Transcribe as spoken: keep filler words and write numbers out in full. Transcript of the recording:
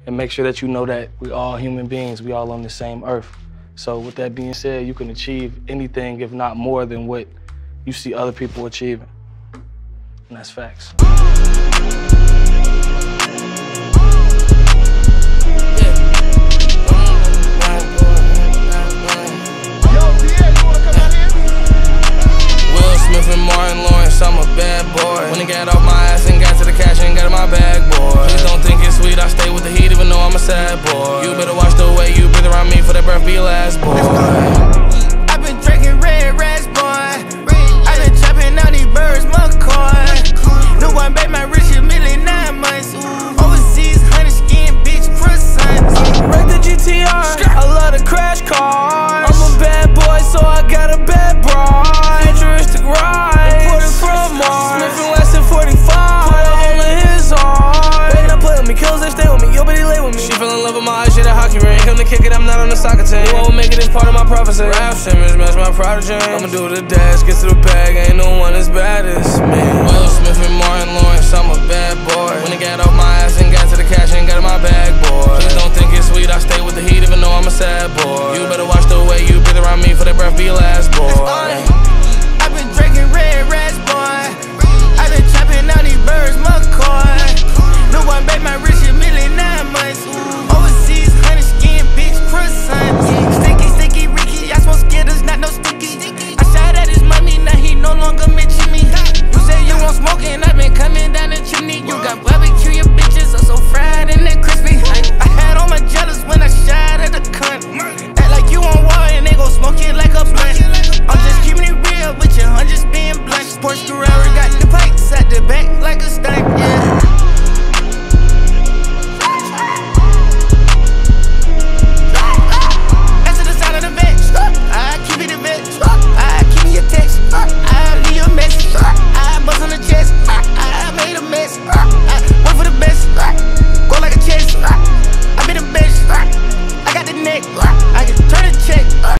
and make sure that you know that we all human beings, we all on the same earth. So with that being said, you can achieve anything, if not more than what you see other people achieving. And that's facts. I'm a bad boy. When he got off my ass and got to the cash and got in my bag, boy. Please don't think it's sweet, I stay with the heat even though I'm a sad boy. You better watch the way you breathe around me for that breath be your last, boy. I've been drinking red rats, boy. I've been chopping out these birds, McCoy. New one, babe, my rich is million nine months. Overseas, honey skin, bitch, croissant. Wreck the G T R, I love the crash cars. I'm a bad boy, so I got a bad broad. Futuristic ride. Come to kick it, I'm not on the soccer team. You won't make it, it's part of my prophecy. Rap Simmons, match my prodigy. I'ma do the dash, get to the bag, ain't no one as bad as me. Will Smith and Martin Lawrence, I'm a bad boy. When he got off my ass and got to the cash and got in my bag, boy. Please don't think it's sweet, I stay with the heat even though I'm a sad boy. You better watch the way you breathe around me for that breath be your last, boy.